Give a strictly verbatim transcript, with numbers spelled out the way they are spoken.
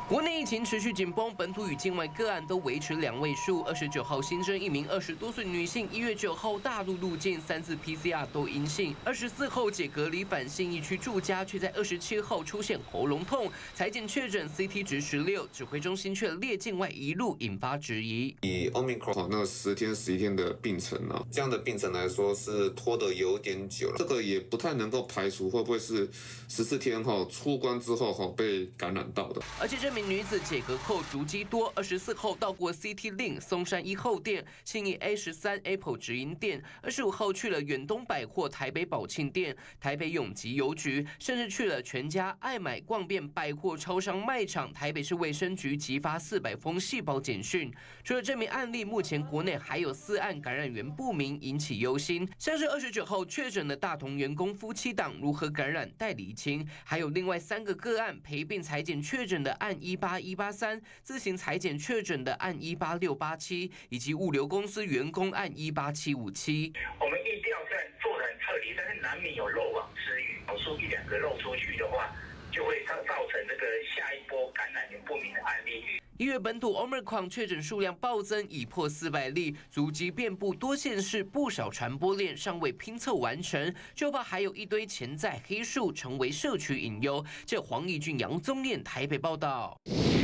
国内疫情持续紧绷，本土与境外个案都维持两位数。二十九号新增一名二十多岁女性，一月九号大陆入境，三次 P C R 都阴性。二十四号解隔离返信义区住家，却在二十七号出现喉咙痛，裁检确诊 C T 值十六，指挥中心却列境外移入，引发质疑。 以 Omicron 那十天、十一天的病程啊，这样的病程来说是拖得有点久了，这个也不太能够排除会不会是十四天后出关之后哈被感染到的。 而且这名女子解隔后足迹多，二十四号到过 C T Link 松山一号店、信义 A 十三 Apple 直营店，二十五号去了远东百货、台北宝庆店、台北永吉邮局，甚至去了全家、爱买、逛遍百货、超商卖场。台北市卫生局急发四百封细胞简讯。除了这名案例，目前国内还有四案感染源不明，引起忧心。像是二十九号确诊的大同员工夫妻档如何感染待厘清，还有另外三个个案陪病采检确诊的案一八一八三，自行采检确诊的案一八六八七，以及物流公司员工案一八七五七。 我们疫调虽然做得很彻底，但是难免有漏网之鱼，少数一两个漏出去的话，就会造造成这个下一波感染源不明的案例。 一月本土 Omicron 确诊数量暴增，已破四百例，足迹遍布多县市，不少传播链尚未拼凑完成，就怕还有一堆潜在黑数成为社区隐忧。这黄义俊、杨宗彦台北报道。